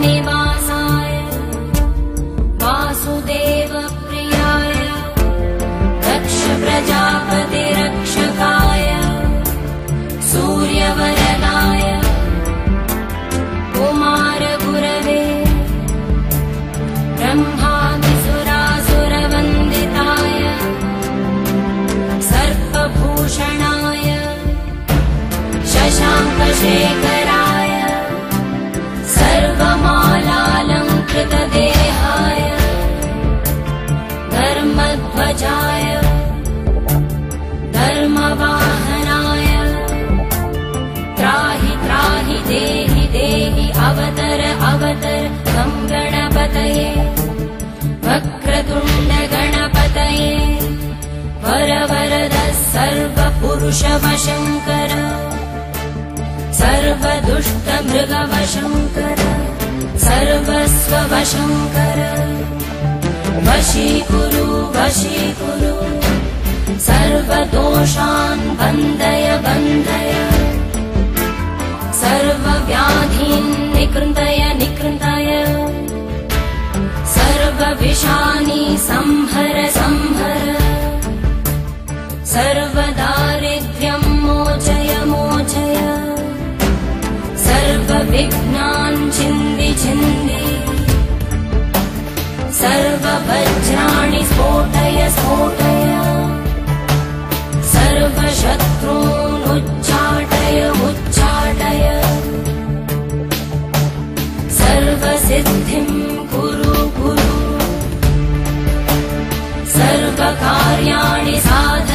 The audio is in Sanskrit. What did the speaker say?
निवासाय वासुदेवप्रियाय दक्ष प्रजापति रक्षकाय सूर्यवरदाय कुमार गुरवे ब्रह्मादिसुरासुरवन्दिताय सर्पभूषणाय शशाङ्कशेखराय सर्वमालालङ्कृतदेहाय धर्मध्वजाय धर्मवाहनाय त्राहि त्राहि देहि देहि अवतर अवतर तं गणपतये वक्रतुण्ड गणपतये वरवरद सर्वपुरुषवशङ्कर सर्वदुष्टमृगवशङ्कर सर्वस्ववशङ्कर वशीकुरु वशीकुरु सर्वदोषान् बन्धय बन्धय सर्वव्याधीन् निकृन्तय निकृन्तय सर्वविषानि संहर संहर सर्वदारिद्र्यं मोचय मोचय सर्वविघ्नान् छिन्दि छिन्दि सर्ववज्राणि स्फोटय स्फोटय सर्वशत्रून् उच्चाटय उच्चाटय सर्वसिद्धिं कुरु कुरु सर्वकार्याणि साधय